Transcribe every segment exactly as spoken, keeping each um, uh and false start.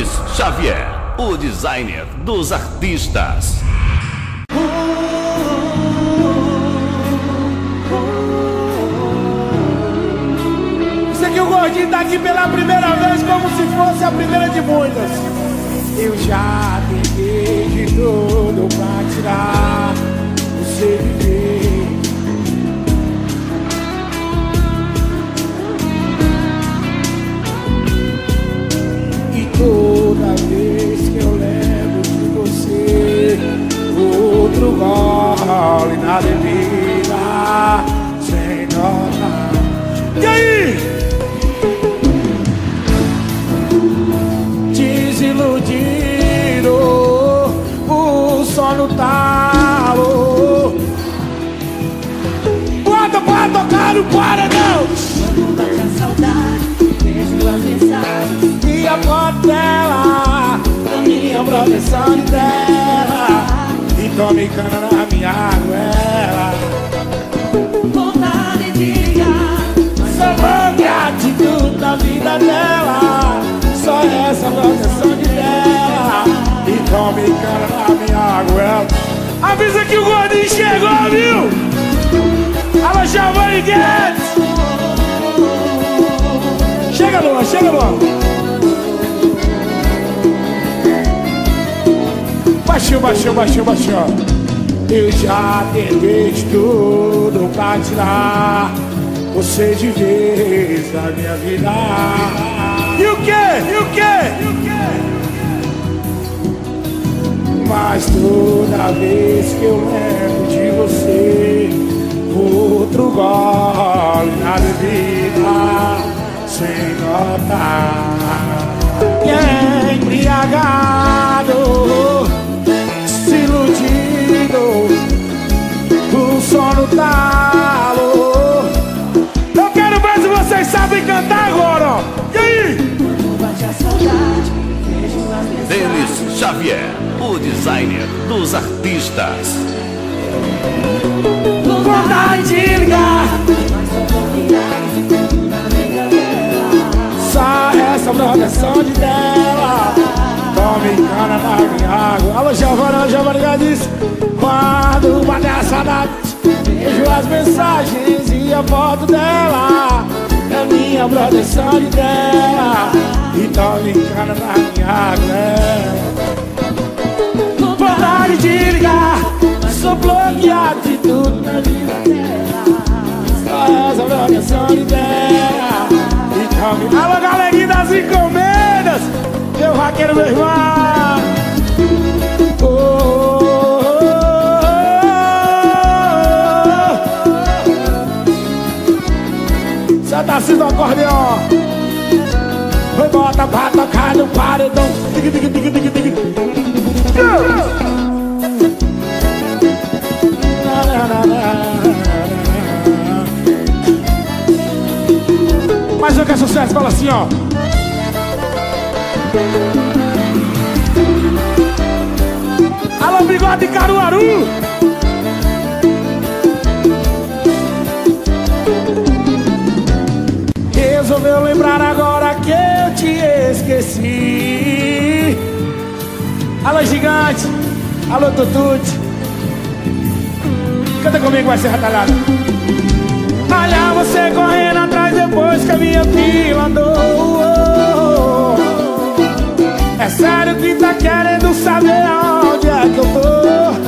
Denis Xavier, o designer dos artistas. Isso aqui o Gordinho tá aqui pela primeira vez, como se fosse a primeira de muitas. Eu já tentei de tudo pra tirar você viver. E toda vez que eu lembro de você, outro gole na bebida, sem notar. E aí? Desiludido, o sono talo. Bota pra tocar no paredão. Quando bate a saudade, vejo as mensagens E a foto dela, da minha proteção de dela. E tome cana na minha goela. vontade de ligar, mas Só mande a atitude da vida dela. Só essa proteção de dela. E tome cana na minha goela. Avisa que o Gordinho chegou, viu? Alô, Giovanni Guedes. Chega, Luan, chega, Luan. Baixinho, baixinho, baixinho, baixinho. Eu já tentei de tudo pra tirar você de vez da minha vida. E o quê? E o quê? E o quê? Mas toda vez que eu lembro de você, outro gole na bebida, sem notar. E é embriagado, se iludido, o sono talo. Eu quero ver se vocês sabem cantar agora, ó. E aí? quando bate a saudade, vejo as mensagens. Denis Xavier, o designer dos artistas. Vontade de ligar, Mas só tô ligado na vida dela. só essa proteção de dela. Tome cana na minha água. Alô, Giovanna, alô, Giovanna, já disse. Quando bate a saudade, vejo as mensagens e a foto dela. É minha proteção de dela. E tome cana na minha água. Vontade de ligar, mas sou bloqueado de tudo na vida dela. Só essa proteção de dela. E tome... Alô, galerinha das encomendas, meu vaqueiro, meu irmão. Oh, oh, oh, oh. Santa Cida do acordeão. Foi bota pra tocar no paredão. Dig, dig, dig, dig, dig. Na, na, na, na. Mais um que é sucesso, fala assim, ó. Alô, Bigode de Caruaru. Resolveu lembrar agora que eu te esqueci. Alô, Gigante. Alô, Tutute. Canta comigo, vai ser retalhado. Olha você correndo atrás depois que a minha fila andou. É sério que tá querendo saber aonde é que eu tô?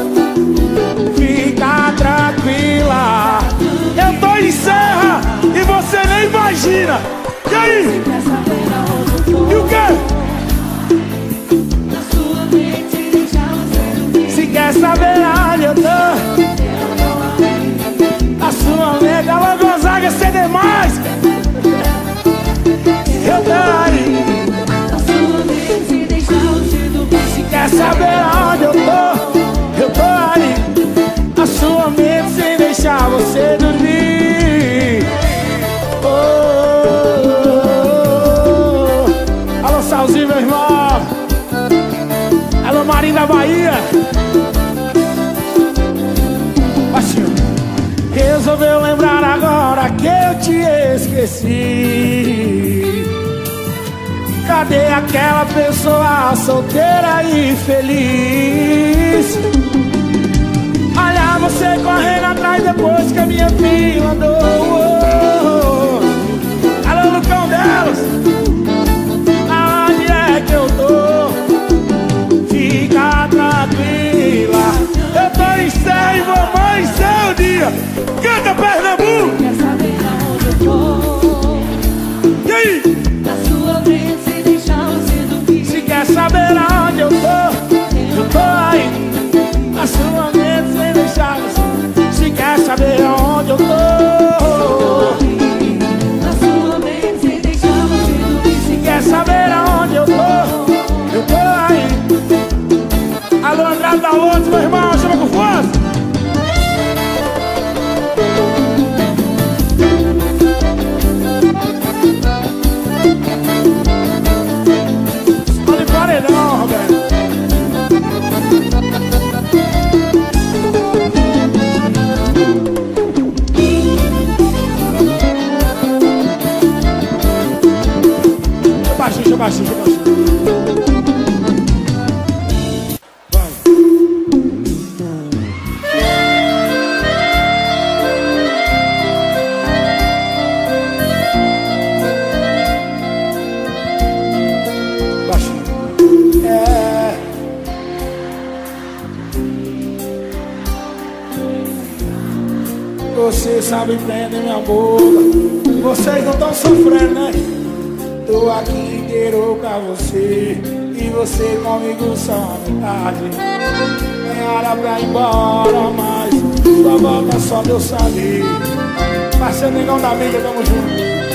Fica tranquila, eu tô em Serra e você nem imagina. E aí? Quer saber aonde eu tô? E o quê? Na sua mente deixa você dormir. Se quer saber aonde eu tô, Eu tô aí. a sua mente, alô Gonzaga, C D mais. Eu tô aí. Na sua mente deixa você dormir. Se quer saber aonde eu tô, eu tô aí. A sua mente sem deixar você dormir. Oh, oh, oh. Alô, Salzinho, meu irmão. Alô, Marinho da Bahia. Baixinho. Resolveu lembrar agora que eu te esqueci. Cadê Cadê aquela pessoa solteira e feliz? Olha você correndo atrás depois que a minha filha andou. Alô, Lucão delas, aonde é que eu tô? Fica tranquila, eu tô em Serra e vou mais seu dia. Canta, Pernambuco! Quer saber aonde eu tô? E aí? Na sua frente sem deixar você dormir. Se quer saber aonde eu tô, eu tô aí. Na sua mente sem deixar você. Se quer saber aonde eu tô, Na sua mente sem deixar você dormir. se quer saber aonde eu tô, eu tô aí. Alô, Andrade da Luz, meu irmão, chama com força. Olha, paredão, Roberto. Baixinho, baixinho, baixinho. Vai. Baixinho. É. Você sabe prender minha boca. Vocês não estão sofrendo, né? Tô aqui inteiro pra você e você comigo só a metade. É hora pra ir embora, mas sua volta só Deus sabe. Parceiro negão da mídia, tamo junto.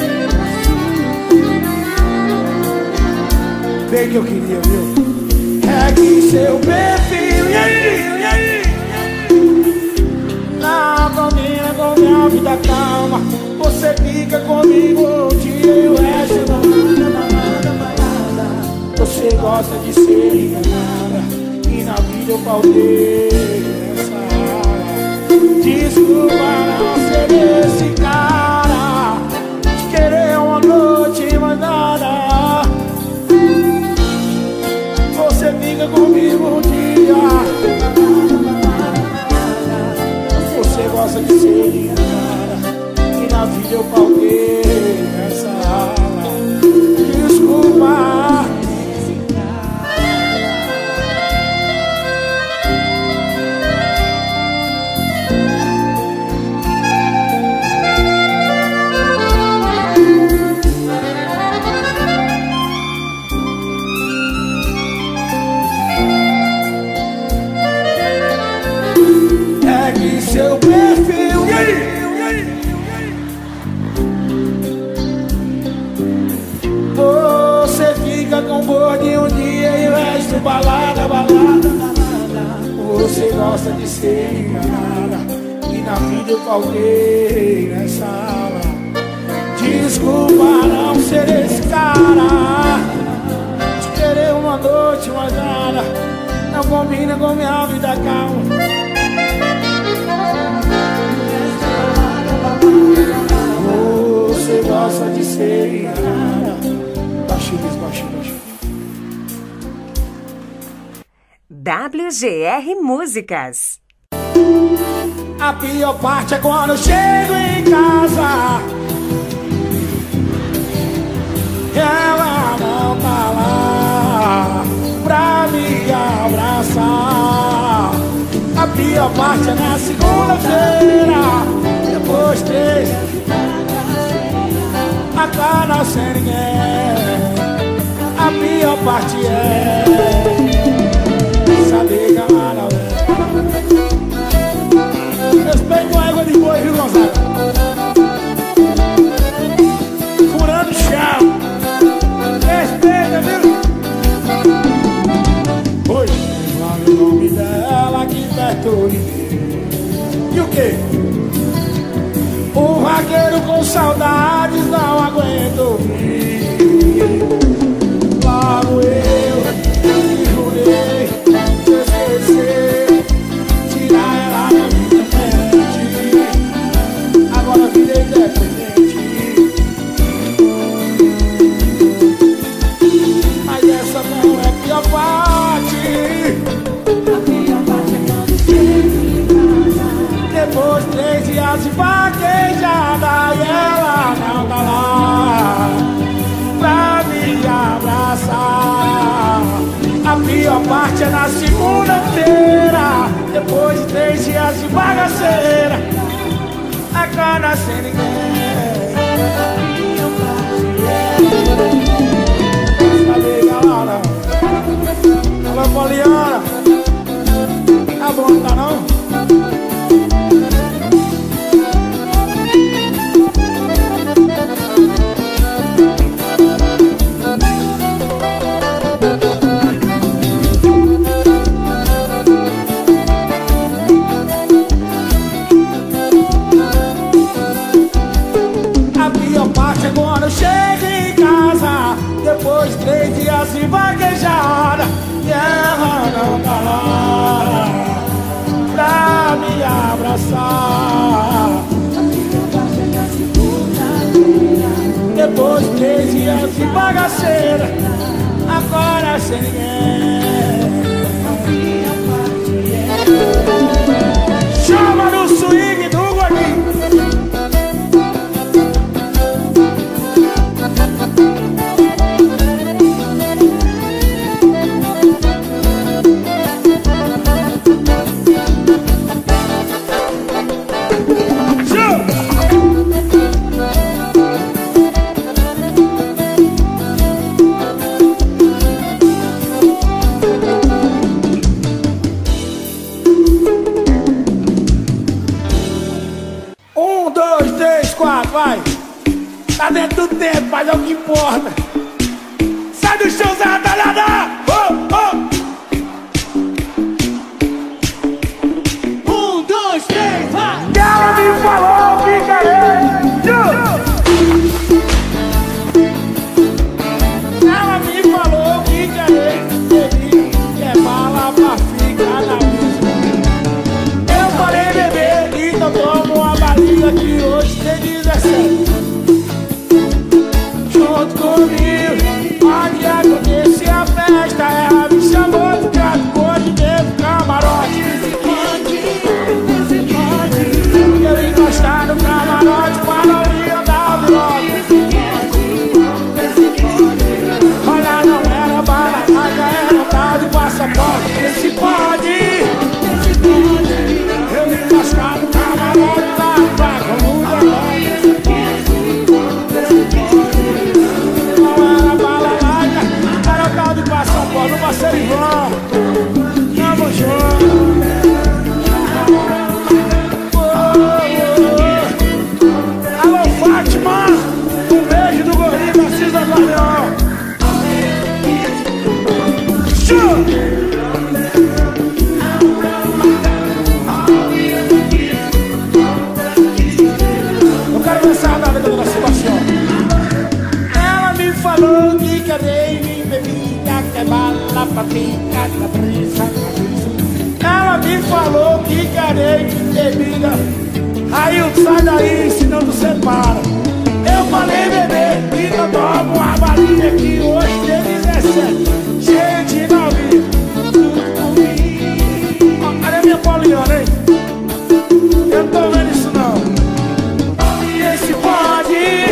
Bem que eu queria, viu? É que seu perfil, e aí, e aí? Não combina com minha vida calma. Você fica comigo um dia e o resto da balada, balada, balada. Você gosta de ser enganada e na vida eu faltei nessa hora. Desculpa não ser esse cara, de querer uma noite mas nada. Você fica comigo um dia, você gosta de ser enganada e na vida eu faltei nessa aula. Desculpa. É que seu perfil, e aí? Você fica com gordinho um dia e o resto balada, balada, balada. Você gosta de ser enganada e na vida eu faltei nessa aula. Desculpa não ser esse cara, de querer uma noite mas nada. Não combina com minha vida calma. Você gosta de ser enganada. Baixinho, baixinho, baixinho. W G R Músicas. A pior parte é quando eu chego em casa e ela não tá lá pra me abraçar. A pior parte é na segunda-feira, depois três, a cara sem ninguém. A pior parte é saber que ela não é. Respeito a água de boi, viu, Gonzaga? Furando o chão. Respeita, viu? Hoje fala o nome dela aqui perto de mim. E o quê? O vaqueiro com saudades não aguenta ouvir. Logo eu ser na segunda-feira, depois de três dias de bagaceira, a cana sem ninguém. Cadê, galera? Alô, Poliana. Tá bom, não tá não? Quando eu chego em casa, depois de três dias de vaquejada, e ela não tá lá pra me abraçar. Depois de três dias de bagaceira, agora sem ninguém. Chama no swing do gordinho. Vai, tá dentro do tempo, mas é o que importa. Sai do chão, Zé Ratalhada! Oh, oh. Um, dois, três, vai! Ela me falou que querer. Ela me falou que querer. Que é bala pra ficar na vida. Eu falei, bebê, então toma uma balinha que hoje tem dezessete. Junto comigo, onde acontecer a festa, ela me chamou de gato, cor de dedo, camarote. Eu encostar no camarote para não me andar o bloco. Olha, não era bala, já era tal de passaporte. Esse pode, eu encostar no camarote, tá pra como no Marcelivão, tamo junto. Oh, oh, oh. Alô, Fátima, um beijo do gordinho Narciso da Guardião. Eu quero pensar na vida da situação. Ela me falou que cadê me bebi, que é bala pra ficar na brisa. Ela me falou que querei bebida. Aí eu sai daí, senão tu separa. Eu falei, bebê, então toma uma balinha que hoje tem dezessete. Cheio de novinha. Cadê minha Poliana, hein? Eu não tô vendo isso não. Esse pode,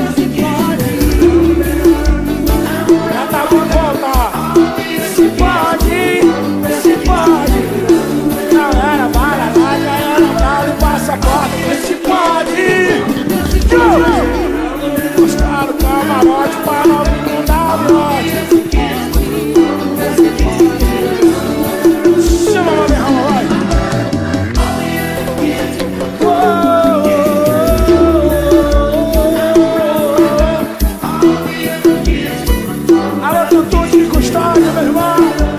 já tá bom voltar. Se pode, se pode. Não era bala, lá já era tal de passaporte. Se pode. Mostrar o camarote para não me mandar o brote. Chama lá, minha rama, vai. Alô, Tutu de Custódia, meu irmão.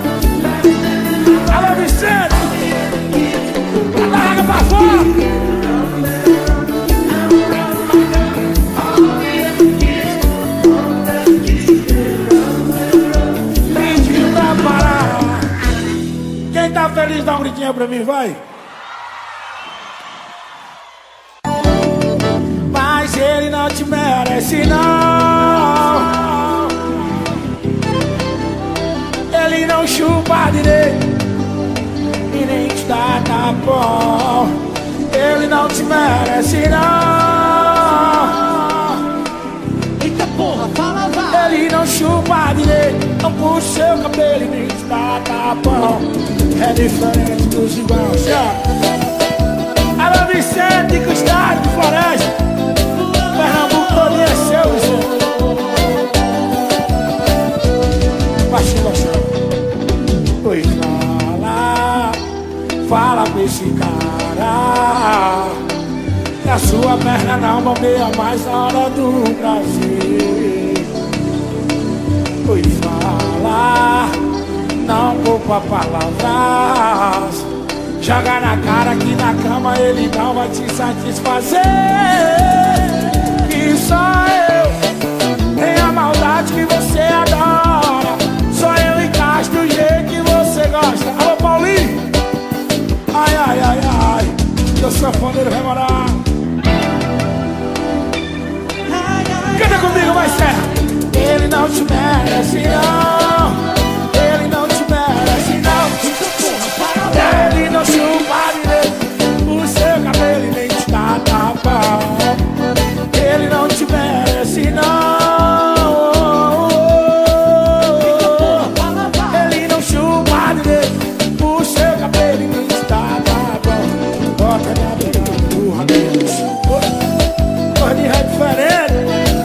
Alô, Vicente. Larga pra fora. Gritinho pra parar. Quem tá feliz, dá um gritinho pra mim, vai. Mas ele não te merece, não. Ele não chupa direito e nem te dá tapão. Ele não te merece, não. Eita porra, fala, vai. Ele não não chupa direito, não puxa seu cabelo e nem te dá tapão. É diferente dos irmãos. Alô Vicente, Cristal de Floresta, Pernambuco todo é seu, Vicente. Baixinho, baixinho. Oi, fala, fala pra esse cara que a sua perna não bombeia mais na hora do prazer. Oi, fala, não poupa palavras, joga na cara que na cama ele não vai te satisfazer. Que só eu tenho a maldade que você adora, só eu encaixo do jeito que você gosta. Alô Paulinho, ai ai ai ai, meu sanfoneiro vai morar. Canta comigo, vai ser. Ele não te merece não, ele não te merece não. Ele não chupa direito o seu cabelo e nem te dá tapa. Ele não te merece não. Ele não chupa direito o seu cabelo e nem te dá tapa. Bota na beira do rabelo, gordinho é diferente.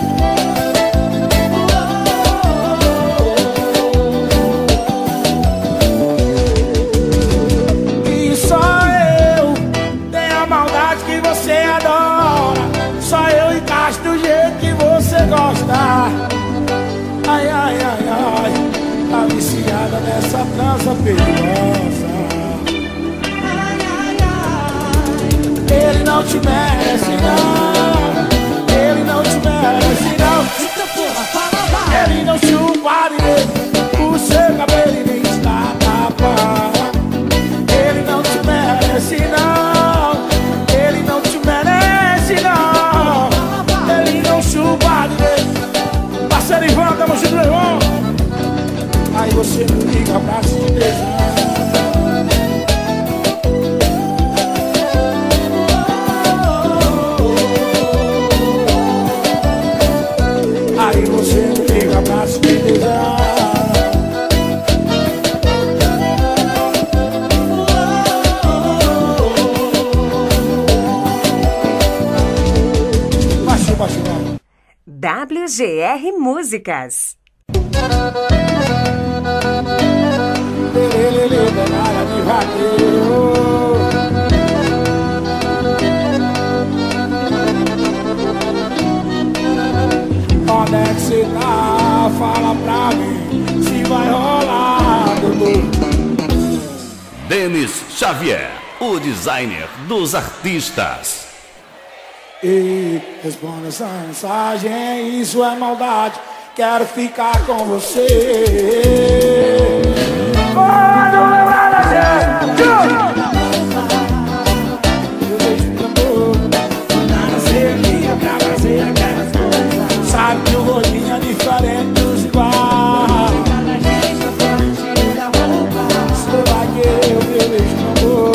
Ai, ai, ai, ai, tá viciada nessa trança perigosa. Ele não te merece não, ele não te merece não. Ele não chupa direito o seu cabelo e nem te dá tapa. Ele não te merece não, ele não te merece não. Ele não chupa direito. Parceiro Ivan, tamo junto, Ivan. Aí você me liga pra se beijar. Aí você me liga pra se beijar. Baixo, baixo, baixo. W G R Músicas. Lelelele, danada de vaqueiro. Onde é que cê tá? Fala pra mim se vai rolar, Dudu. Denis Xavier, o designer dos artistas. E responda essa mensagem, isso é maldade, quero ficar com você. Pode lembrar da gente. Eu deixo de amor, nada seria pra fazer aquelas coisas. Sabe que o rolinho é diferente dos iguais. Você vai querer o meu beijo de amor.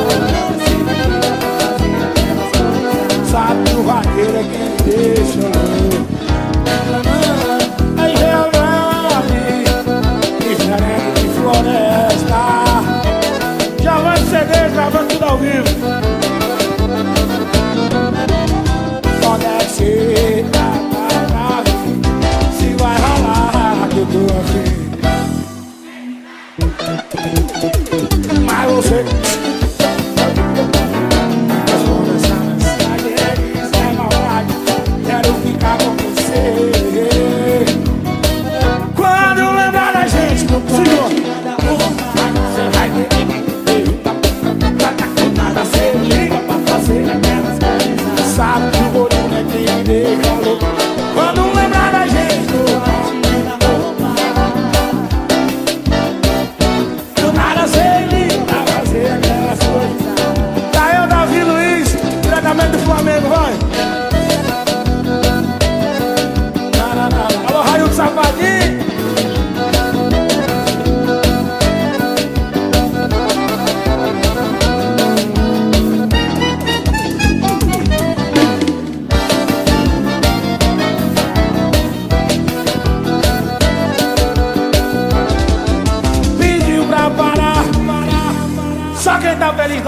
Sabe que o vaqueiro é quem deixa louco. Aí realmente diferente de floresta.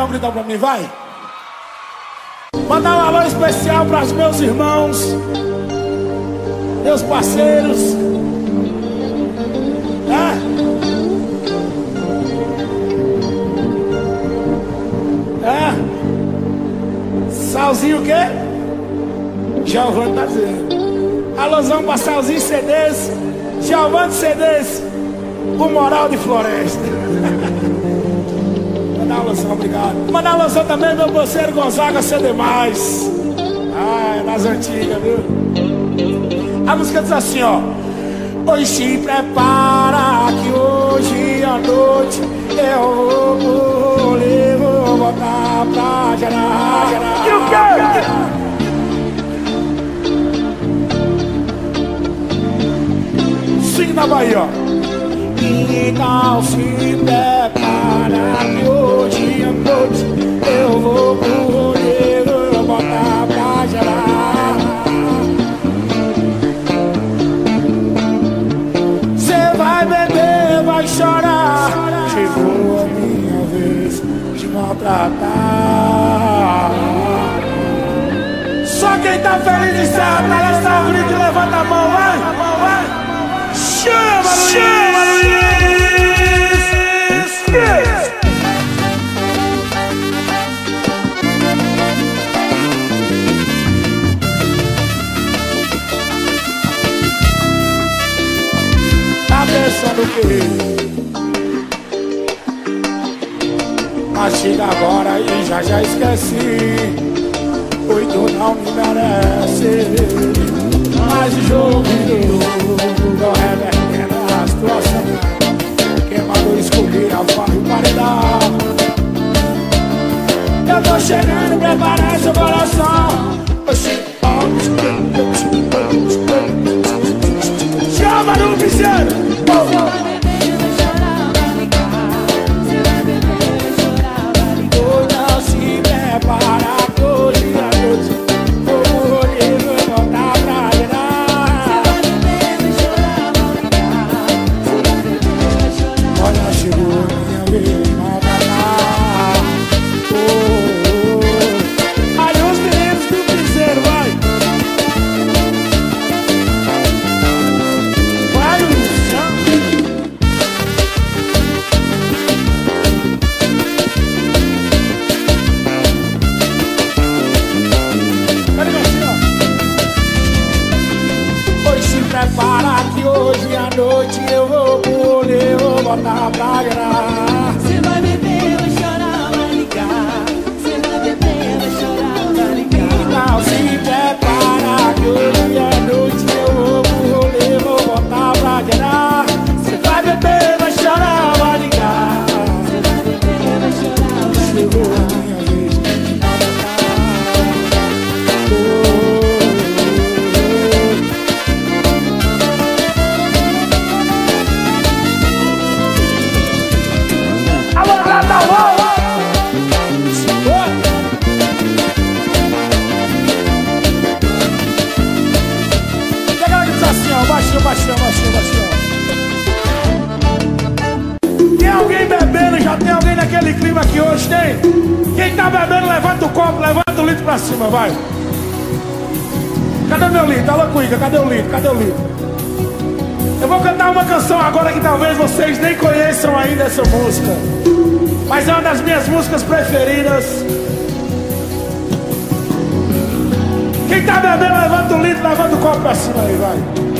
dar um gritão pra mim, vai. Mandar um alô especial para os meus irmãos, meus parceiros. É? É? Salzinho o quê? Giovanni tá dizendo. Alôzão pra Salzinho C Ds, Giovanni C Ds, o Moral de Floresta. Mandar uma alôzão, obrigado. Mandar uma alôzão também meu parceiro Gonzaga C D mais. Ah, é das antigas, viu? A música diz assim, ó. Hoje se prepara que hoje à noite eu vou pro rolê, vou botar pra gerar, gerar. E o quê? Sim, na Bahia, ó. Então se prepara que hoje à noite eu vou pro rolê, vou botar pra gerar. Cê vai beber, vai chorar. Chegou a minha vez de maltratar. Só quem tá feliz de serra, tá lá, dá um grito e levanta a mão, vai, vai. Chama, Luiz! Chama, Luiz! Yeah. Tá pensando o quê? Mas chega agora e já já esqueci. Oito não me merece. Mas o jogo tô revertendo a situação. Quem mandou escolher a farra e o paredão? Eu tô chegando, preparar seu coração. Chama no piseiro! Vai. Cadê meu litro? Alô, Cuica, cadê o litro? Cadê o litro? Eu vou cantar uma canção agora que talvez vocês nem conheçam ainda essa música, mas é uma das minhas músicas preferidas. Quem tá bebendo, levanta o litro, levanta o copo pra cima aí, vai.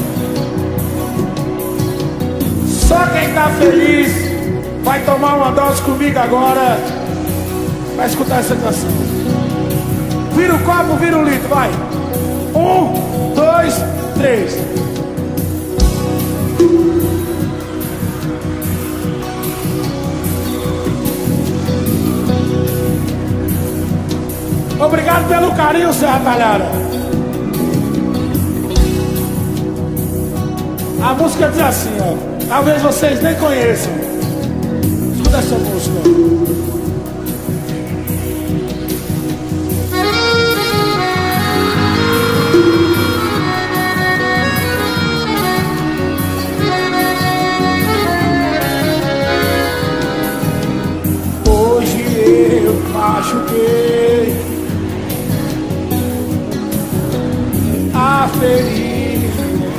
Só quem tá feliz vai tomar uma dose comigo agora, vai escutar essa canção. Vira o copo, vira o litro, vai. Um, dois, três. Obrigado pelo carinho, Serra Talhada. A música diz assim, ó. Talvez vocês nem conheçam. Escuta essa música. machuquei, a ferida,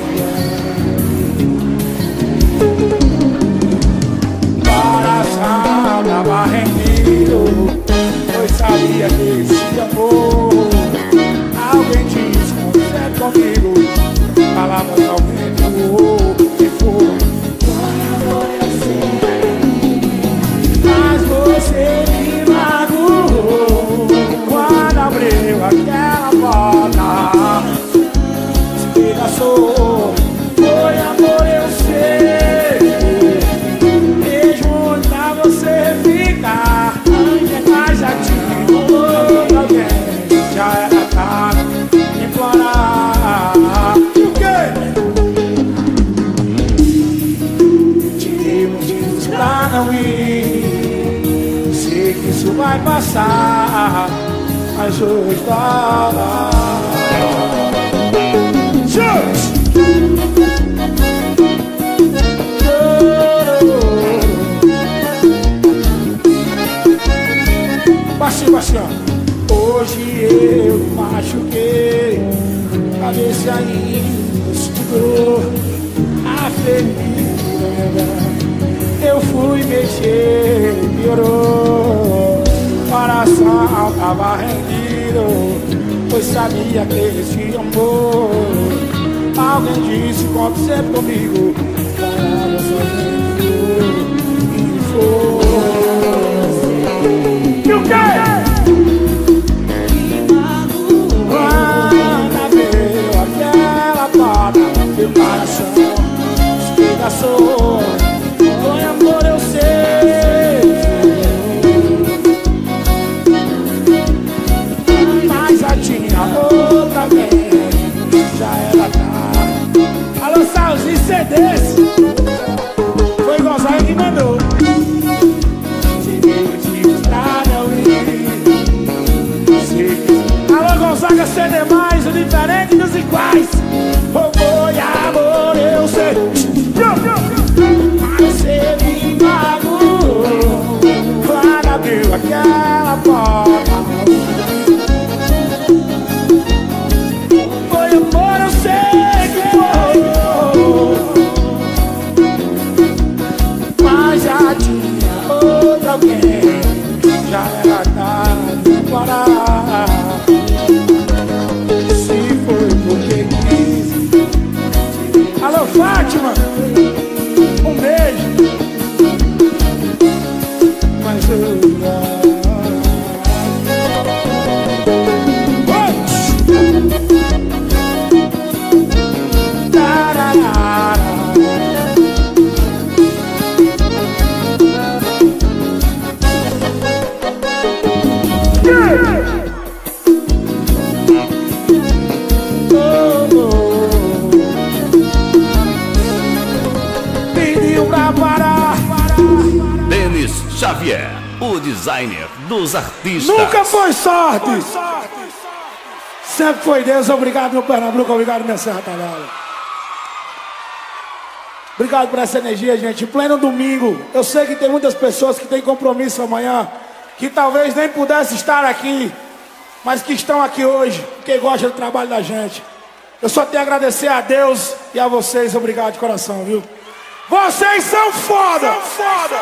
coração tava rendido, pois sabia que esse amor, alguém disse quando é comigo, palavras alguém doou, que foi. Mas você me magoou quando abriu aquela porta, despedaçou. Foi amor, eu sei, mesmo pra você ficar, mas já tinha outro alguém, já era tarde de implorar. E o quê? Tirei motivos pra não ir, sei que isso vai passar, mas hoje tá lá. Chute! Baixinho, baixinho. Hoje eu machuquei, a ver se ainda segurou a ferida. Eu fui mexer, piorou, coração tava rendido, pois sabia que esse amor, alguém disse conta sempre comigo, palavras sozinho e foi. E o quê? Quando abriu aquela porta, meu coração despedaçou. Foi amor, eu sei, mas já tinha outra vez, já era tarde. Alô, Salzinho, C Ds. Foi Gonzaga que mandou. Alô, Gonzaga, C D mais, o diferente dos iguais. Oh, foi amor, eu sei. Você me magoou quando abriu aquela porta. Foi amor, eu sei que foi, mas já tinha outra alguém, já era tarde de parar. Se foi porque quis. Alô, Fátima, um beijo. Mas eu pediu pra parar. Denis Xavier, o designer dos artistas. Nunca foi sorte, sempre foi Deus. Obrigado, meu Pernambuco, obrigado, minha Serra Talhada. Obrigado por essa energia, gente. Em pleno domingo, eu sei que tem muitas pessoas que têm compromisso amanhã, que talvez nem pudessem estar aqui, mas que estão aqui hoje, porque gostam do trabalho da gente. Eu só tenho a agradecer a Deus e a vocês. Obrigado de coração, viu? Vocês são foda! São foda!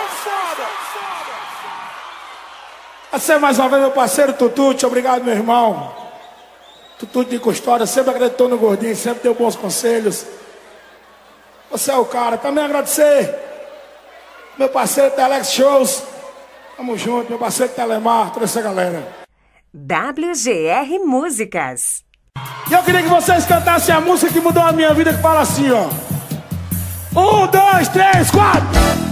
Você mais uma vez, meu parceiro Tutute. Obrigado, meu irmão. Tutute de Custódia, sempre acreditou no gordinho, sempre deu bons conselhos. Você é o cara. Também agradecer meu parceiro Telex Shows. Tamo junto, meu parceiro Telemar, toda essa galera. W G R Músicas. E eu queria que vocês cantassem a música que mudou a minha vida, que fala assim, ó. Um, dois, três, quatro.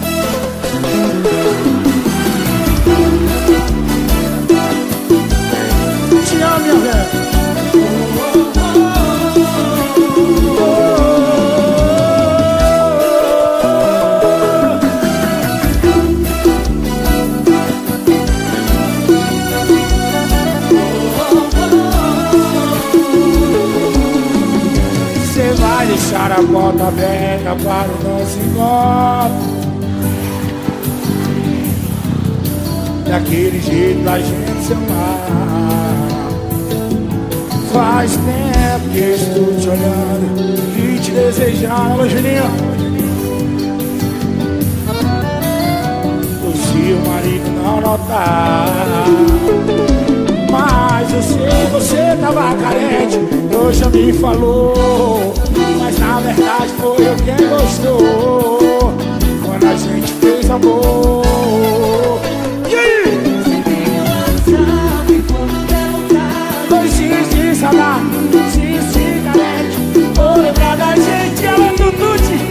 Te amo, minha velha. Você vai deixar a porta aberta para o nosso encontro. daquele jeito da gente se amar. Faz tempo que estou te olhando e te desejando. Alô, Juninho. Se o marido não notar, mas eu sei, você tava carente, hoje me falou, mas na verdade foi eu quem gostou quando a gente fez amor. E aí? Dois dias de saudade, sim, sim, carente, vou lembrar da gente, ela do Tuti.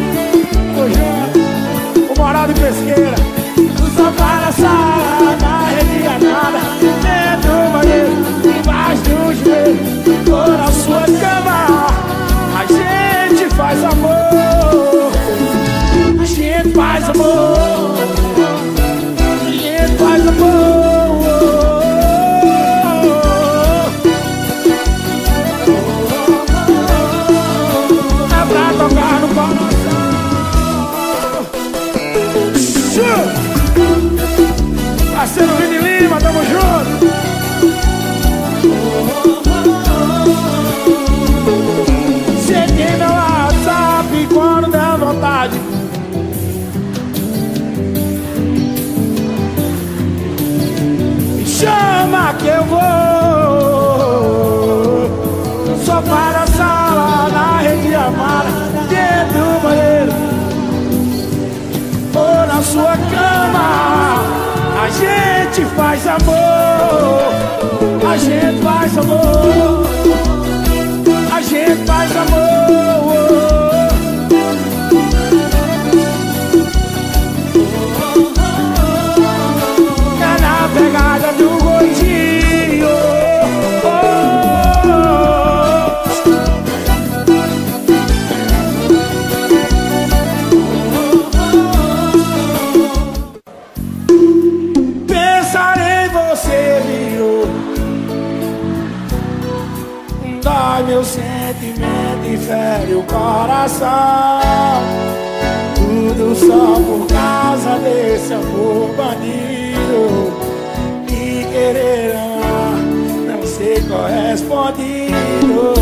Hoje o moral de pesqueira, só para a sala, na rede nada, dentro do banheiro, embaixo do joelho, ou na sua cama. A gente faz amor, a gente faz amor, a gente faz amor. É pra tocar no coração. Parceiro Vini Lima, tamo junto. Você tem meu WhatsApp quando der vontade. Me chama que eu vou. Só para a sala, na rede amada, dentro do banheiro ou na sua cama. A gente faz amor, a gente faz amor, a gente faz amor. É na pegada do gordinho. Meu sentimento e fere o coração, tudo só por causa desse amor bandido e querer amar, não ser correspondido.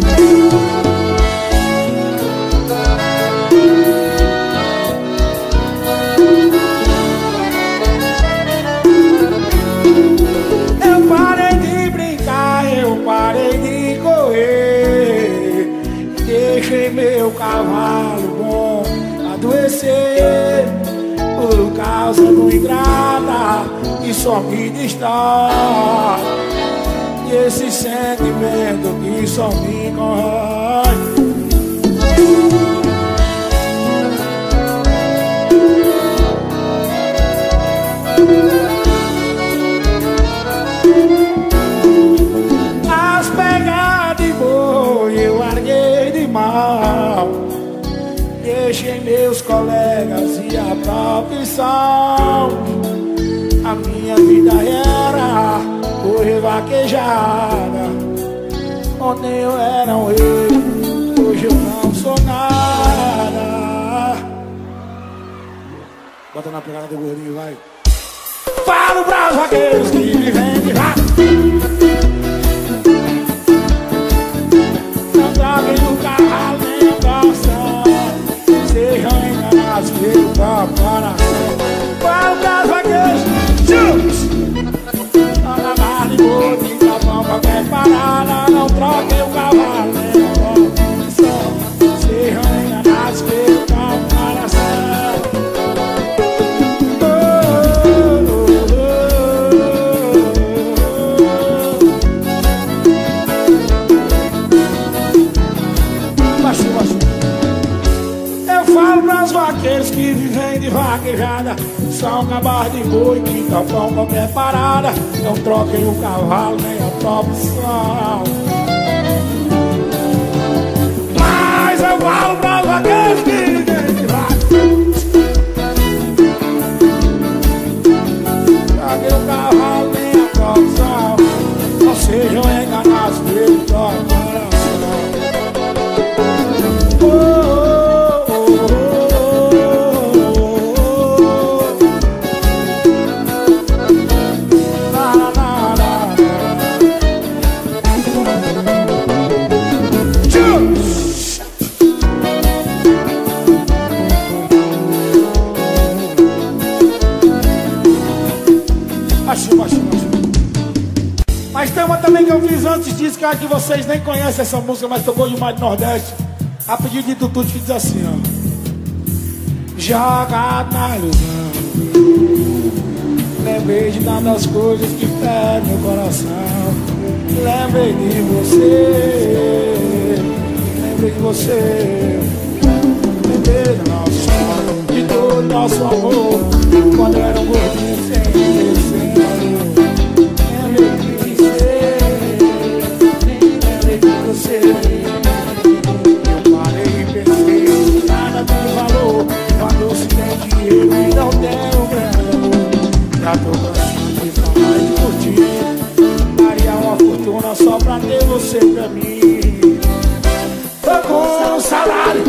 Eu parei de brincar, eu parei de correr, deixei meu cavalo bom adoecer por causa do ingrata que só me distrai, e esse sentimento que só me corrói. As pegadas de boi eu larguei de mal, deixei meus colegas e a profissão. A minha vida era correr vaquejada, onde eu era um rei, hoje eu não sou nada. Bota na pegada do gordinho, vai. Falo pras vaqueiros que vivem de vaca, não troquem o cavalo nem a calça, sejam enganados pelo coração. Falo pras vaqueiros, chutes, não na barra de boi, de cavão, qualquer parada, não troquem o cavalo nem a calça, sejam enganados pelo coração. Vaqueiros que vivem de vaquejada, são cabarros de boi que topam qualquer parada, não troquem o cavalo nem a profissão. Mas eu falo para os vaqueiros que vivem de vaquejada, troquem o cavalo nem a profissão, não sejam enganados pelo coração. também que eu fiz antes disso, cara, que vocês nem conhecem essa música, mas tocou demais do Nordeste. A pedido de Tutu que diz assim, ó. Joga na ilusão, lembrei de tantas coisas que ferem meu coração. Lembrei de você, lembrei de você. Lembrei do nosso sonho, de todo nosso amor, quando eu era um gordinho sem você. Lembrei de você, lembrei de você. Eu parei e pensei, nada tem valor quando se tem dinheiro e não tem o grande amor. Já tô cansado de falar e de curtir, daria uma fortuna só pra ter você pra mim. Tô com saudade,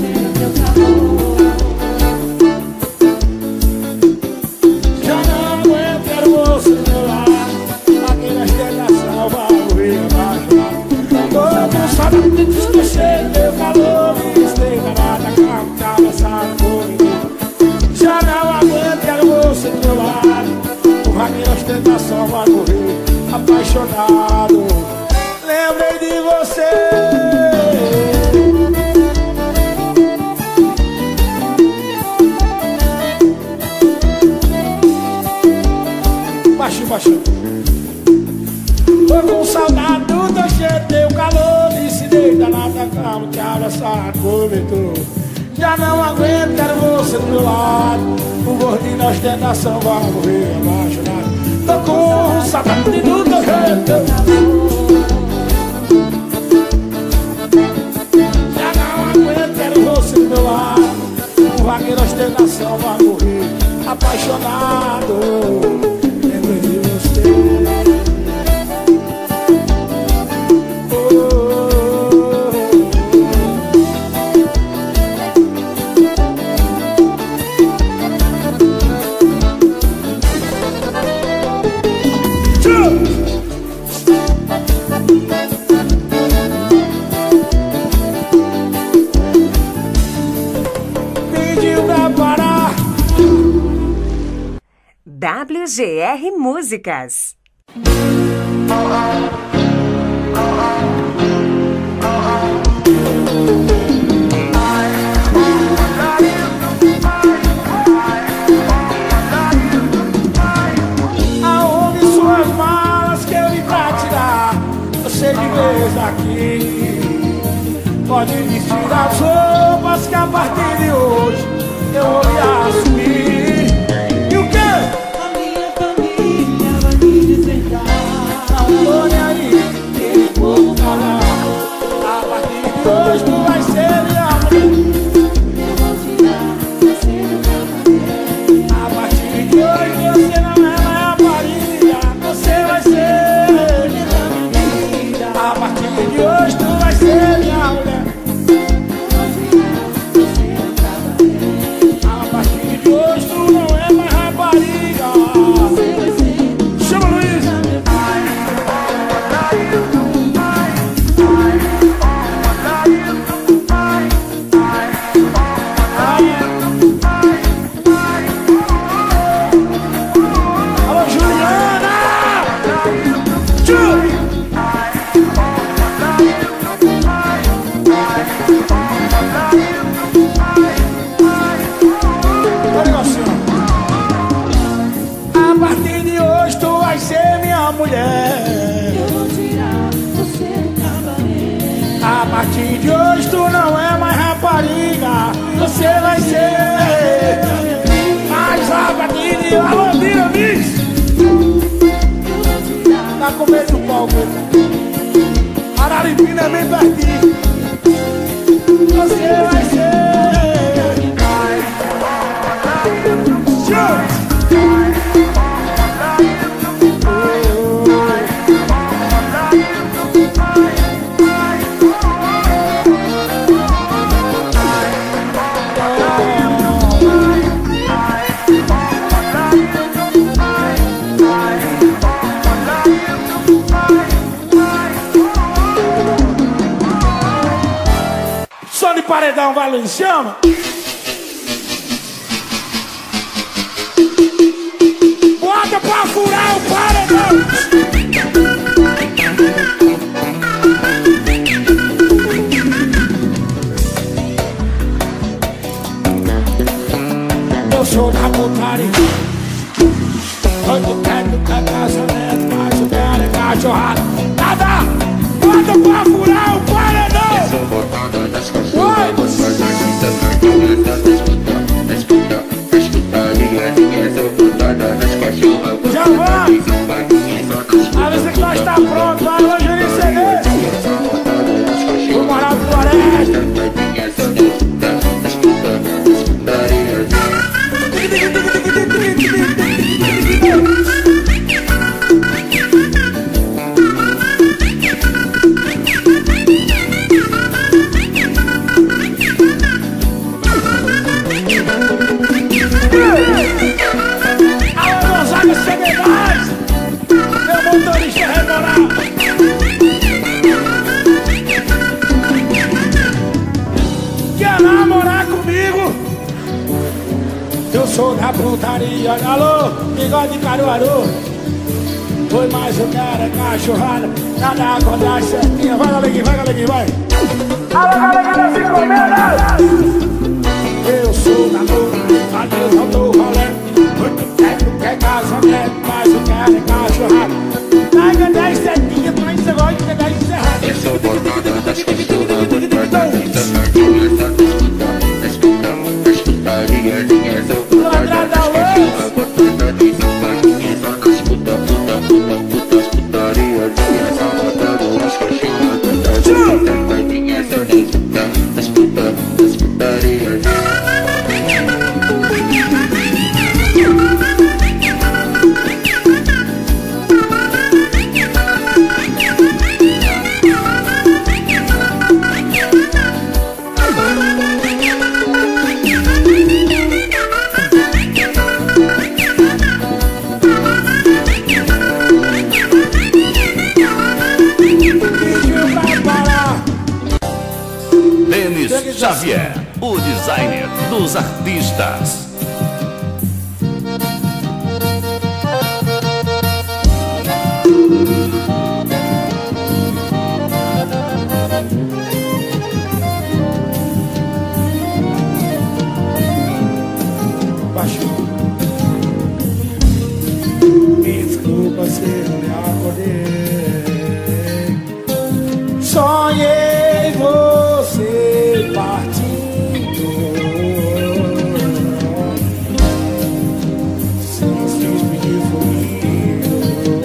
já não aguento, quero você do meu lado. Aquelas tentações vai morrer abaixo. Tô com saudade de esquecer teu calor, me estreita nada, carro, cabeçado comigo. Já não aguento, quero você do meu lado. Aquelas tentações vai morrer apaixonado. Lembrei de você. Baixinho, baixinho. Tô com saudade do teu cheiro, teu calor. Me ensinei da nada cama, te abraçar, cobertor. Já não aguento, quero você do meu lado. O gordinho nas tentações vai morrer apaixonado. Tô com saudade do teu jeito. Já não aguento, quero você do meu lado. O vaqueiro ostentação vai morrer apaixonado. Lembrei de você. Oh, oh, W G R Músicas. Aonde suas malas que eu vim pra tirar? Você de vez aqui. Pode vestir as roupas que a partir de hoje eu vou lhe assumir. E o quê? A minha família vai me deserdar. Não tô nem aí, nem vou falar. A partir de hoje tu vai ser minha mulher. Eu vou tirar você do casamento. A partir de hoje você não é mais rapariga, você vai ser minha vida. A partir de hoje tu vai ser minha mulher. A partir de hoje tu não é mais rapariga. Chama Luiz. Alô, Juliana. Tchau. Olha assim, ó. A partir de hoje tu vai ser minha mulher. Eu vou tirar você do casamento. A partir de hoje tu não é mais rapariga, você vai ser. Mas a partir de hoje, alô, Mira, Miss. Tá com medo do palco. Araripina é bem pertinho. Você vai ser. Show! Só de paredão, vai, Luiz, chama! Bota pra furar o paredão! sou da putaria. Quando quero que é casamento, mas eu quero é cachorrada. Nada, bota pra furar o paredão. Oi! Já vai! Avisa que nós tá pronto, vai lá, Juninho C D. Vou morar no Floresta. Sou da putaria, alô, bigode de Caruaru. Foi mais eu quero é cachorrada. Nada acordar certinha. Vai, galeguinho, vai, galeguinho, vai. Alô, galeguinho das encomendas. Eu sou da putaria, adeus, não tô valendo. Muito tempo quer casamento, mas eu quero é cachorrada. Pega dez certinha, mas você gosta de dez encerrada. Eu sou botado das costuras, Xavier, o designer dos artistas. Me desculpa se eu me acordei. Sonhei você partindo, sem se despedir comigo.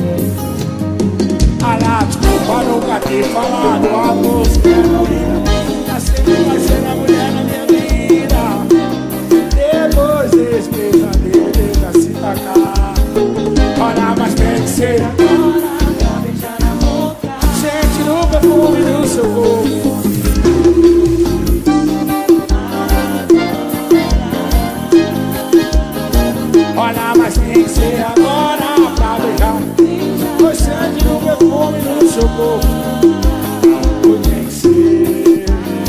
Ah lá, desculpa nunca ter falado. A música é morena, tá sempre vai ser a mulher na minha vida. Depois desse pesadelo, deixa se tacar. Olha, mas tem que ser agora pra beijar na boca. Sente no perfume do seu corpo. Olha, mas tem que ser agora pra beijar. Pois sente no perfume do seu corpo. Tem que ser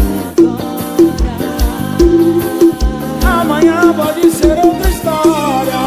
amanhã pode ser outra história.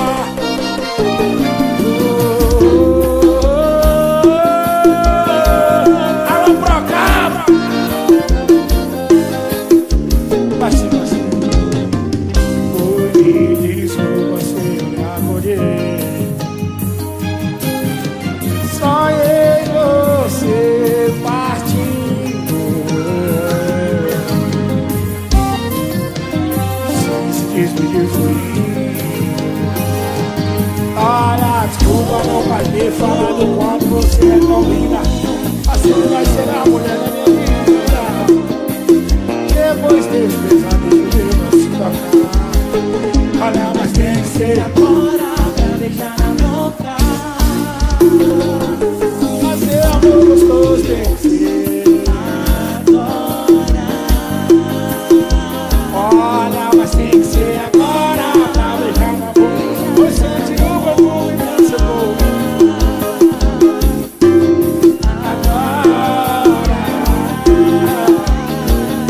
Ter falado quando você é tão linda. Assim vai ser a mulher da minha vida. Depois desse pesadelo eu não se tocar. Olha, mas tem que ser agora pra beijar na boca. Fazer amor gostoso tem que ser agora. Olha, mas tem que ser agora pra beijar na boca. Pois sente o perfume do seu corpo.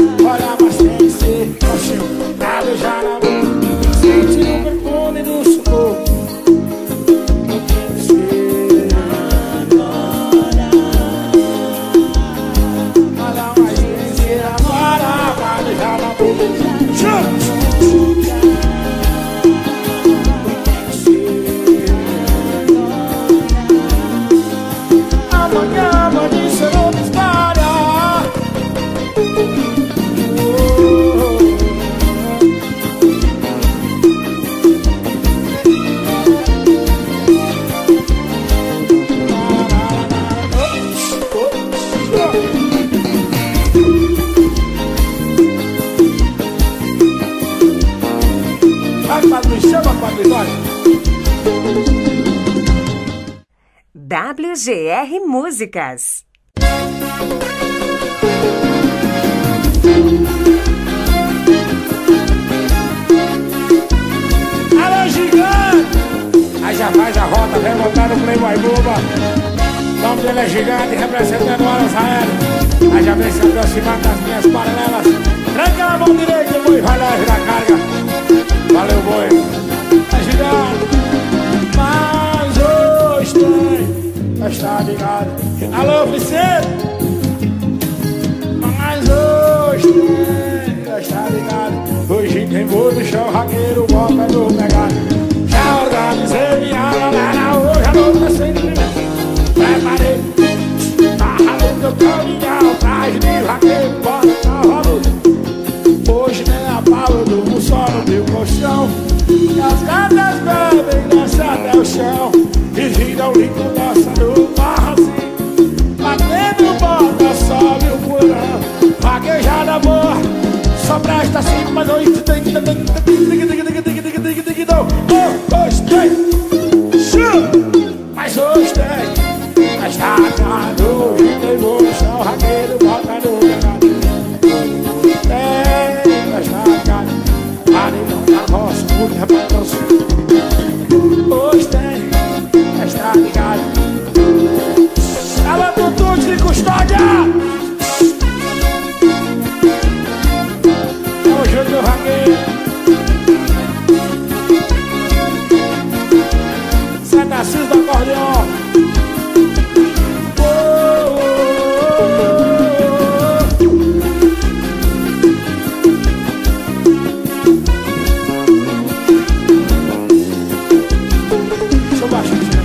Pra beijar na boca, sente o perfume do seu corpo. Chama, Patrícia, vai. W G R Músicas. Alô, gigante! Aí já faz a rota, vem montar no Playboy Boba. O nome dele é Gigante, representando o Alas Aéreo. Aí já vem se aproximando das minhas paralelas. Tranca a mão direita, boi, vai lá na carga. Valeu, boi. É Gigante. Mas hoje tem, está ligado. Alô, Vicente. Mas hoje tem, está ligado. Hoje tem voo do chão, raqueiro, bota no pegado. Já organizei minha galera, hoje a noite é sem ninguém. Preparei, tá ralando o caminhão, traje de raqueiro, bota na roda. Hoje nem a pau, eu durmo só no meu colchão. E as gatas bebem, desce até o chão. E viram lindo, dança no barrazinho. Batendo bota, sobe o porão. Vaquejada boa, só presta assim, mas hoje tem que tem que hoje tem, mas hoje tem, mas tá caro, hoje tem voo no chão, raqueiro, bota no pegado. Tem, mas tá caro, paredão na roça, muito reparoso. Hoje tem, mas tá ligado. Alô, Tutu de Custódia! É o jogo do raqueiro. Nascido do acordeão. Oh, oh, oh, oh. Deixa eu baixar isso.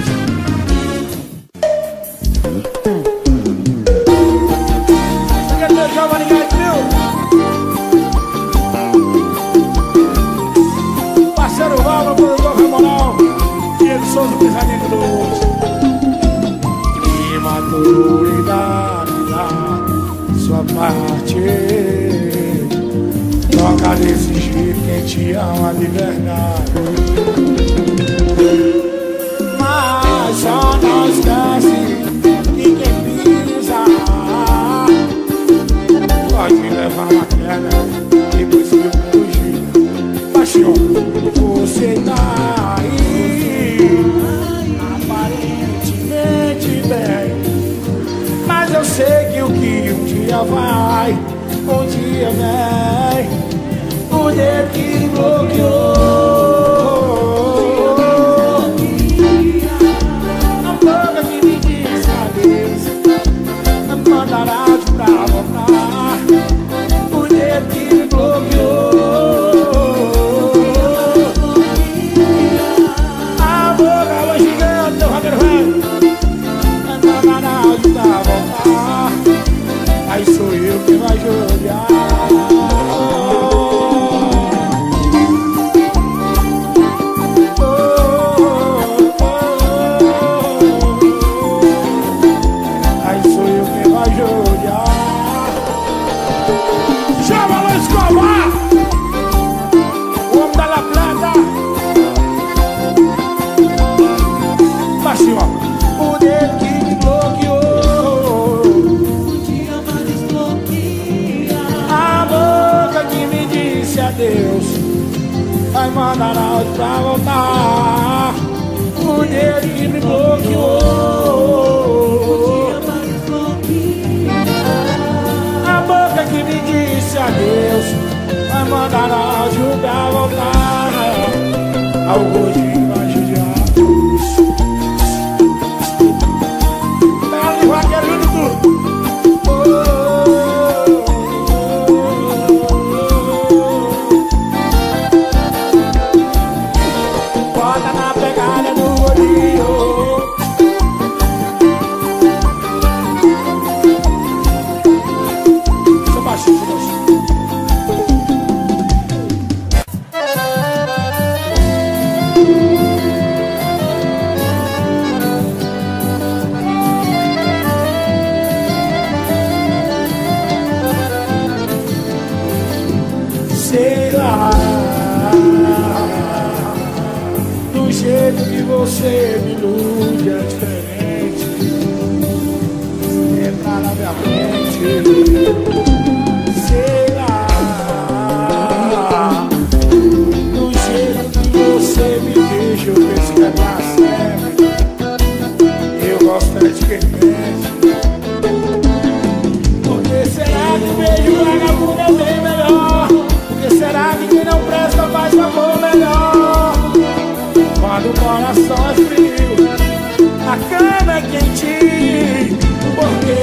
Você quer ter Giovanni Gaitrio? Parceiro Val, produtor Ramonal. Souza, pesadinho do imaturidade da sua parte. Toca desse jeito quem te ama de verdade. Mas só não esquece que quem pisa pode levar uma queda e precisa fugir. Paixão, você tá aí aparentemente bem, mas eu sei que o que um dia vai, um dia vem. O dedo que bloqueou, a boca que me diz adeus, mandará de pra voltar. O dedo que me bloqueou, a boca hoje gigante, teu raqueiro velho, mandará de pra voltar. Aí sou eu que vai jogar. O dedo que me bloqueou, um dia vai desbloquear. A boca que me disse adeus vai mandar áudio pra voltar. O dedo que me bloqueou, um dia vai desbloquear. A boca que me disse adeus vai mandar áudio pra voltar. Ao gordinho vai judiar. Bota na pegada do olhinho. Deixa eu baixar, deixa eu baixar. você me ilude, é diferente. Entra na minha mente, sei lá. Do jeito que você me deixa, eu penso que é pra sempre. Eu gosto é de quem mente. Porque será que o beijo vagabundo é bem melhor? Porque será que quem não presta faz amor melhor? Quando o coração é frio, a cama é quentinha. Porque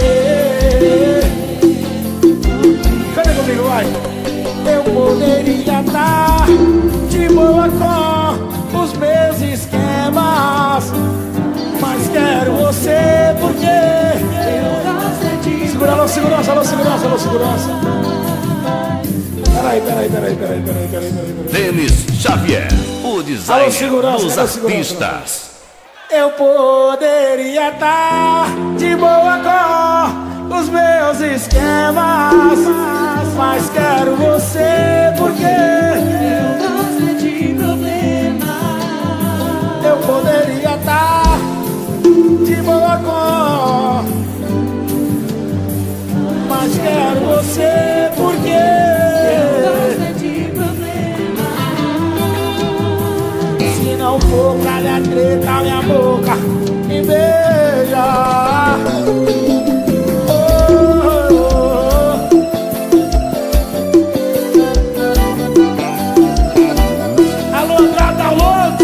canta comigo, vai. Eu poderia estar de boa com os meus esquemas, mas quero você porque eu gosto de. Segura, alô, segurança, alô, segurança, alô, segurança. Peraí, peraí, peraí, peraí, peraí, peraí, peraí. Denis Xavier, o designer Alô, segurança, dos alô, segurança. artistas. Eu poderia estar de boa com os meus esquemas, mas quero você porque eu gosto de problema. Eu poderia estar de boa com, mas quero você porque eu gosto de problema. Se não for pra dar treta, minha boca me beija. Oh, oh, oh. Alô, trata louco.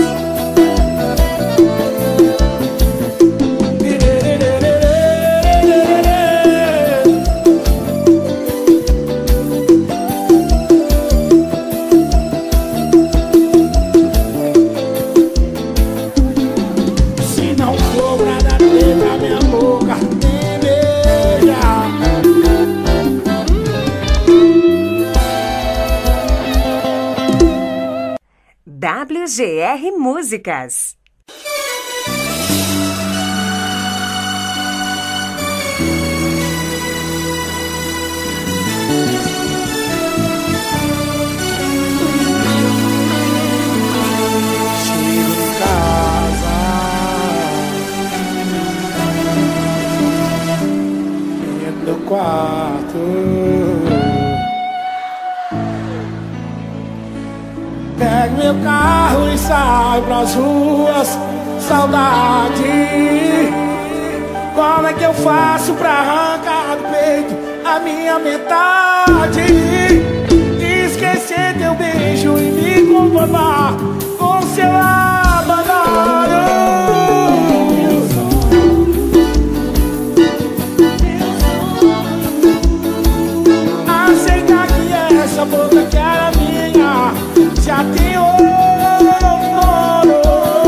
W G R Músicas. Chego em casa, dentro do quarto, pego meu carro e saio pras ruas. Saudade, como é que eu faço pra arrancar do peito a minha metade? Esquecer teu beijo e me conformar com seu abandono. Aceitar que essa boca que era minha já tem outro dono.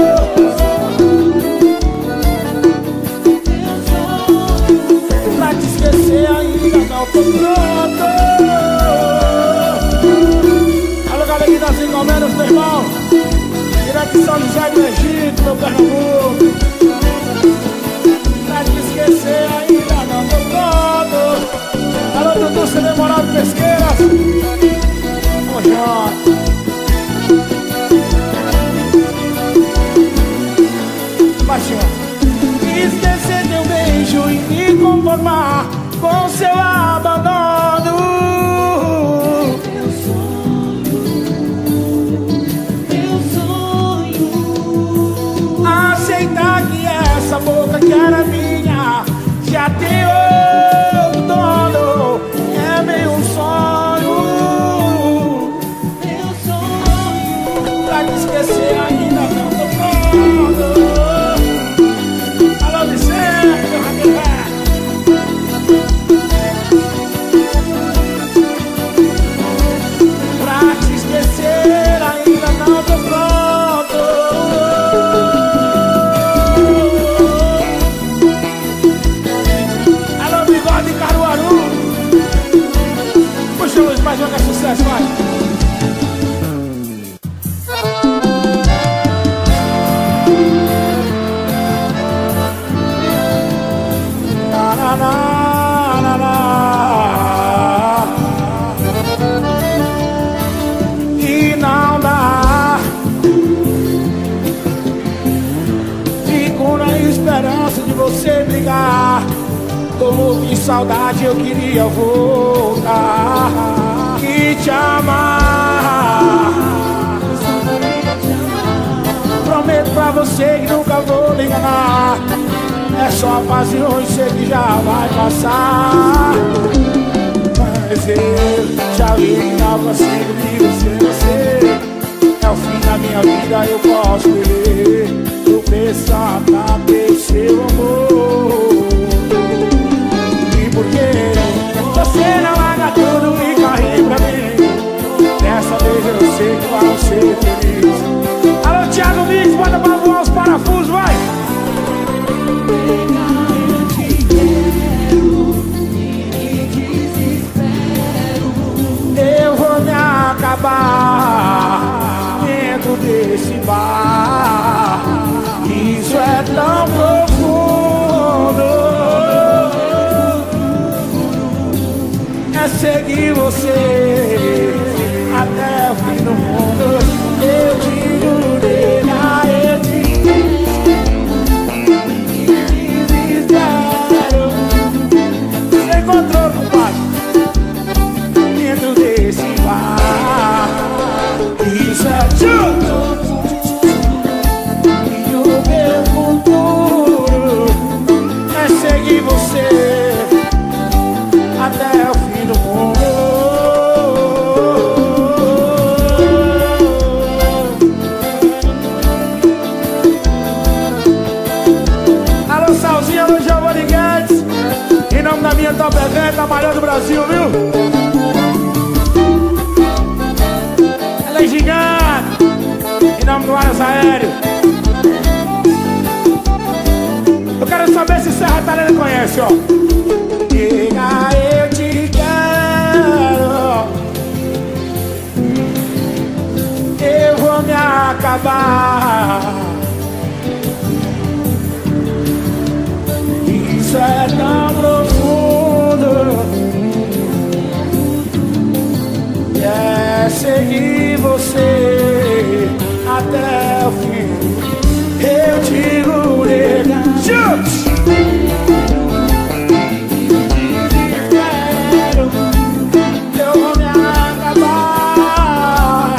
Pra te esquecer ainda não tô pronto. Alô, galerinha das encomendas, meu irmão, direto de São José do Egito, meu Pernambuco. Pra te esquecer ainda não tô pronto. Alô, Dudu, você demorado Pesqueiras. Vamos junto. Baixinho. Esquecer teu beijo e me conformar com seu abandono. Meu sonho, meu sonho. Aceitar que essa boca que era minha já tem outro dono. É meu sonho, Meu sonho, pra te esquecer ainda não tô pronto. Alô, Vicente, meu raqueté. Pra te esquecer ainda não tô pronto. Alô, Bigode Caruaru. Puxa, Luiz, mais uma que é sucesso, vai. ligar. Tô louco de saudade, eu queria voltar e te amar. Prometo pra você que nunca vou me enganar. É só a fase ruim, sei que já vai passar. Mas eu já vi que não consigo viver sem você. É o fim da minha vida, eu posso viver. Eu pensar pra ter seu amor. E por que você não larga tudo e corre pra mim? Dessa vez eu sei que vai ser feliz. Alô, Thiago Mix, bota pra voar os parafusos, vai! Eu vou me acabar dentro desse bar. Isso é tão profundo. É seguir você até o fim do mundo. Eu te jurei, eu te desespero. Você encontrou com o pai dentro desse bar. Isso é tudo. E o meu futuro é seguir você até o fim do mundo. Alô, Salzinha, alô, Giovanni Guedes. Em nome da minha Top Event, a maior do Brasil, viu? Ela é gigante. Em nome do Aras Aéreo. Eu quero saber se Serra Talena conhece, ó. Diga, eu te quero. Eu vou me acabar. Isso é tão profundo. É seguir você até o fim. Eu te jurei. Chute! Eu vou me acabar.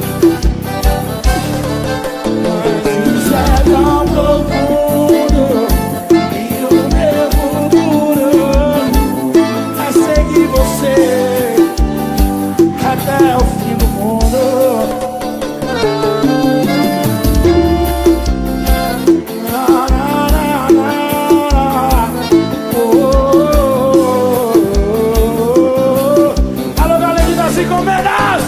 Mas isso é tão profundo. E o meu futuro é seguir você até o fim do mundo. Na, na, na, na. Oh, oh, oh. Alô, galera das encomendas!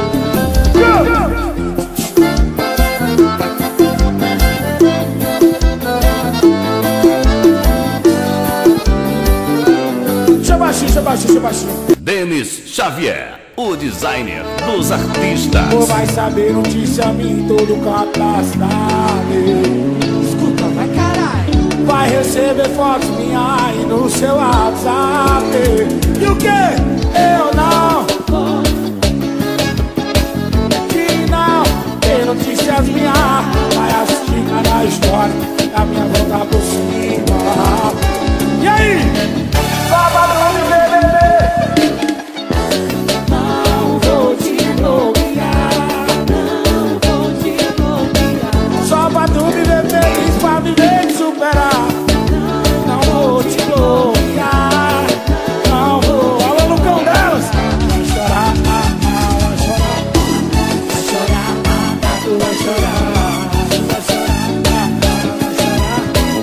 Deixa baixinho, deixa baixinho, deixa baixinho. Denis Xavier, o designer dos artistas. Ou vai saber notícia minha em todo canto da cidade. Escuta, vai caralho. Vai receber fotos minhas aí no seu WhatsApp. E o que? Eu não. Que não. Tem notícias minhas. Vai assistir cada história da minha volta por cima. E aí? Sábado no B B B. Não vou te bloquear. Não vou te bloquear. Só pra tu me ver feliz, pra me ver te superar. Não vou te bloquear. Não vou. Alô, Lucão delas. Vai chorar, ah, ah, vai chorar. Vai chorar, ah, ah, tu vai chorar. Vai chorar, ah, ah, vai chorar.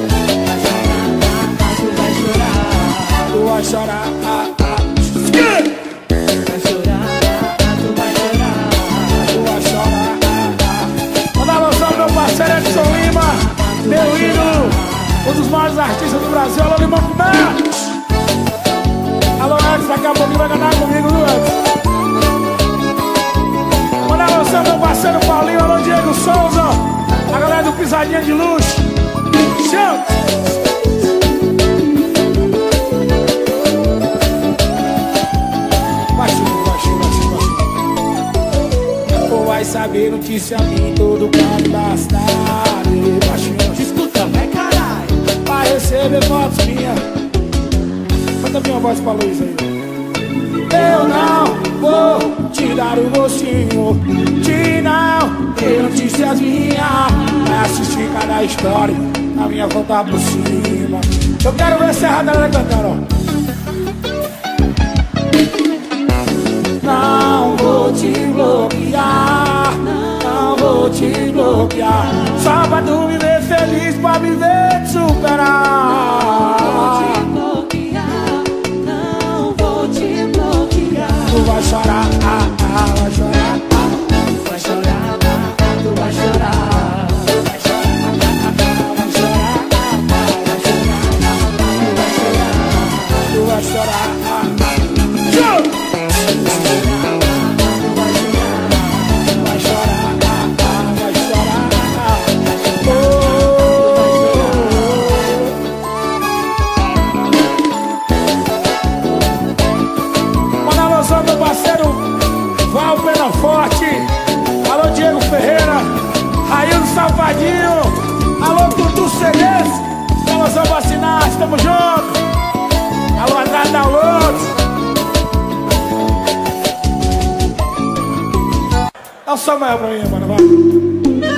Vai chorar, ah, ah, tu vai chorar. Tu vai chorar, ah, ah. Vai chorar, tu vai chorar. Tu vai chorar, ah, ah. Manda alô, meu parceiro Edson Lima, meu ídolo, um dos maiores artistas do Brasil. Alô, Limão Pimenta. Alô, Edson, daqui a pouco vai cantar comigo, viu, Edson? Manda alô, meu parceiro Paulinho. Alô, Diego Souza, a galera do Pisadinha de Luxo. Chama! Baixinho, baixinho, baixinho, baixinho. Ou vai saber notícia minha em todo canto da cidade. Baixinho, Escuta, vai caralho. vai receber fotos minhas. Manda minha voz pra Luiz aí. Eu não vou te dar o gostinho de não ter notícias minhas. Vai assistir cada história na minha volta por cima. Eu quero ver essa errada ela cantando, ó. Não vou te bloquear, não vou te bloquear, só pra tu me ver feliz, pra me ver te superar. Não vou te bloquear, não vou te bloquear. Tu vai chorar, ah, ah, vai chorar, ah, vai chorar, ah, tu vai chorar. vai chorar, ah, ah, vai chorar, ah, ah, vai chorar, tu vai chorar, tu vai chorar, ah, ah. Show! Forte, alô Diego Ferreira, Raildo Salvadinho, alô Tutu Ceguês, nós vamos vacinar, estamos juntos, alô André Downloads. Dá um Samuel pra mim, mano, vai.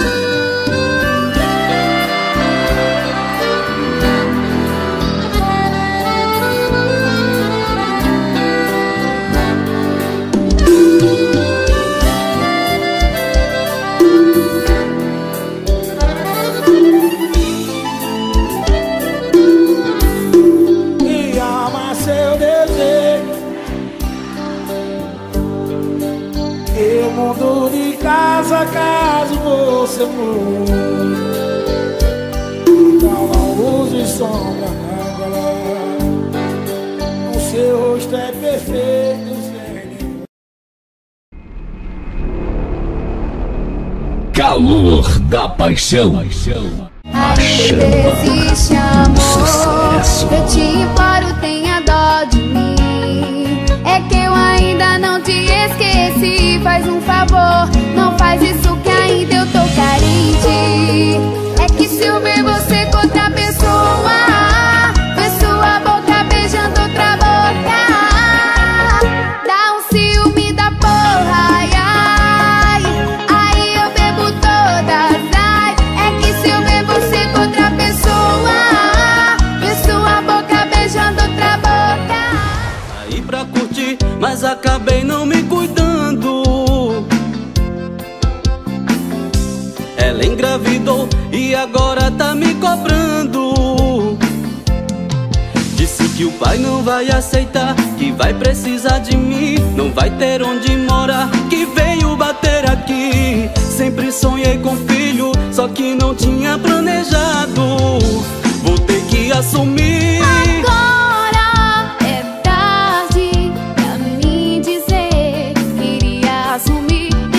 Mundo de casa a caso você mude, então não use sombra na galera. O seu rosto é perfeito sem nenhum. Calor da paixão. A chama. Existe amor. Sucesso. Eu te imploro, tenha dó de mim. É que eu ainda não te esqueci. Faz um favor, não faz isso que ainda eu tô carente. É que se eu ver você com outra pessoa, ver sua boca beijando outra boca, dá um ciúme da porra, ai, ai. Aí eu bebo todas, ai. É que se eu ver você com outra pessoa, ver sua boca beijando outra boca. Saí pra curtir, mas acabei não me cuidando. Ela engravidou e agora tá me cobrando. Disse que o pai não vai aceitar, que vai precisar de mim, não vai ter onde morar, que veio bater aqui. Sempre sonhei com filho, só que não tinha planejado. Vou ter que assumir. Agora é tarde pra mim dizer, queria assumir.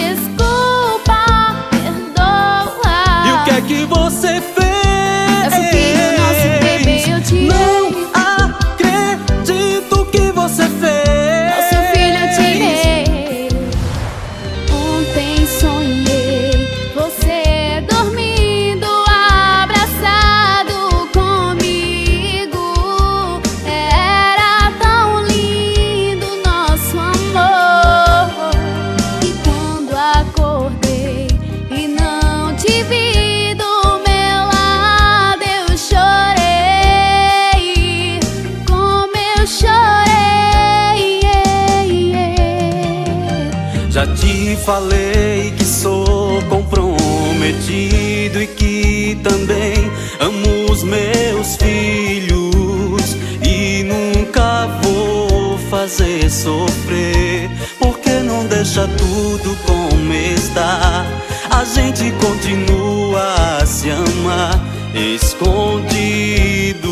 Que você fez? Nosso filho, nosso bebê, eu te não acredito que você fez. Nosso filho eu tirei. Ontem sonhei você dormindo, abraçado comigo. Era tão lindo nosso amor. E quando acordei e não te vi, já te falei que sou comprometido e que também amo os meus filhos e nunca vou fazer sofrer. Por que não deixa tudo como está? A gente continua a se amar escondido,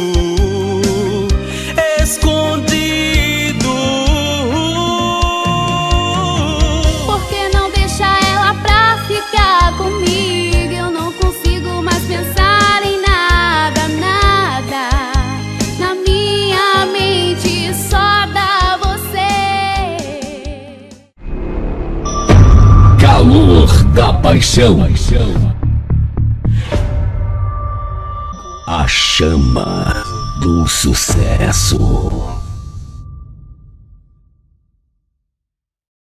escondido. Comigo eu não consigo mais pensar em nada, nada. Na minha mente só dá você. Calor da paixão. A chama do sucesso.